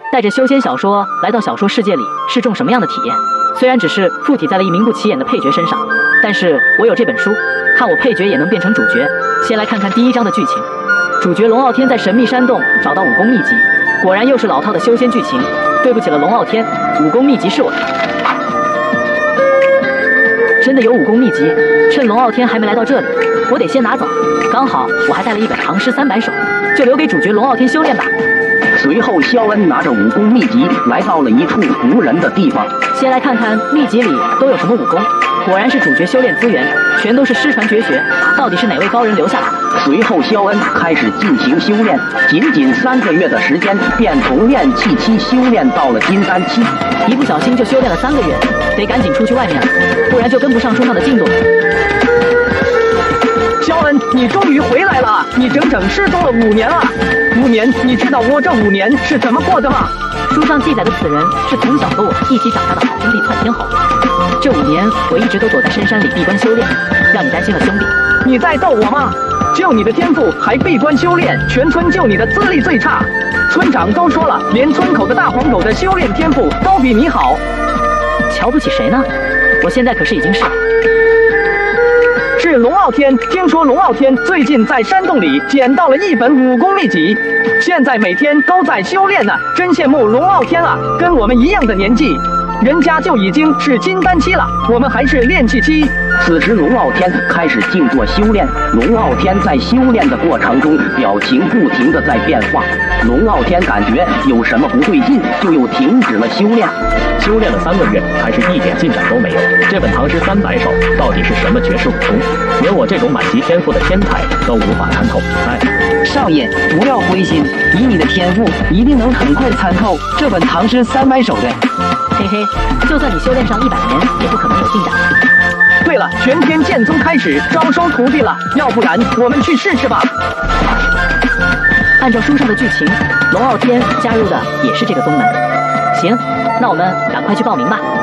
带着修仙小说来到小说世界里是种什么样的体验？虽然只是附体在了一名不起眼的配角身上，但是我有这本书，看我配角也能变成主角。先来看看第1章的剧情。主角龙傲天在神秘山洞找到武功秘籍，果然又是老套的修仙剧情。对不起了，龙傲天，武功秘籍是我的。真的有武功秘籍，趁龙傲天还没来到这里，我得先拿走。刚好我还带了一本唐诗300首，就留给主角龙傲天修炼吧。 随后，萧恩拿着武功秘籍来到了一处无人的地方。 先来看看秘籍里都有什么武功，果然是主角修炼资源，全都是失传绝学，到底是哪位高人留下来的？ 随后，萧恩开始进行修炼，仅仅3个月的时间，便从炼气期修炼到了金丹期。 一不小心就修炼了3个月，得赶紧出去外面了，不然就跟不上书上的进度了。 肖恩，你终于回来了！你整整失踪了5年了。5年，你知道我这5年是怎么过的吗？ 书上记载的此人是从小和我一起长大的好兄弟窜天猴。这5年我一直都躲在深山里闭关修炼，让你担心了，兄弟。 你在逗我吗？就你的天赋还闭关修炼，全村就你的资历最差。村长都说了，连村口的大黄狗的修炼天赋都比你好。 瞧不起谁呢？我现在可是已经是龙傲天，听说龙傲天最近在山洞里捡到了一本武功秘籍，现在每天都在修炼呢，真羡慕龙傲天啊！跟我们一样的年纪，人家就已经是金丹期了，我们还是炼气期。 此时，龙傲天开始静坐修炼。龙傲天在修炼的过程中，表情不停地在变化。龙傲天感觉有什么不对劲，就又停止了修炼。 修炼了3个月，还是一点进展都没有。这本唐诗300首到底是什么绝世武功？连我这种满级天赋的天才都无法参透。 少爷，不要灰心，以你的天赋，一定能很快参透这本唐诗300首的。 嘿嘿，就算你修炼上100年，也不可能有进展。 对了，玄天剑宗开始招收徒弟了，要不然我们去试试吧。 按照书上的剧情，龙傲天加入的也是这个宗门。行，那我们赶快去报名吧。